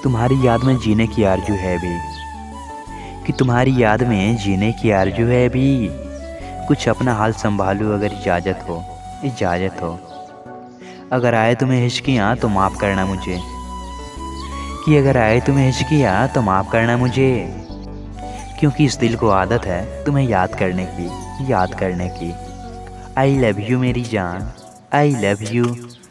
तुम्हारी याद में जीने की आरज़ू है भी, कि तुम्हारी याद में जीने की आरज़ू है भी। कुछ अपना हाल संभालूं अगर इजाज़त हो, इजाज़त हो। अगर आए तुम्हें हिचकियाँ तो माफ़ करना मुझे, कि अगर आए तुम्हें हिचकियाँ तो माफ़ करना मुझे। क्योंकि इस दिल को आदत है तुम्हें याद करने की, याद करने की। आई लव यू मेरी जान, आई लव यू।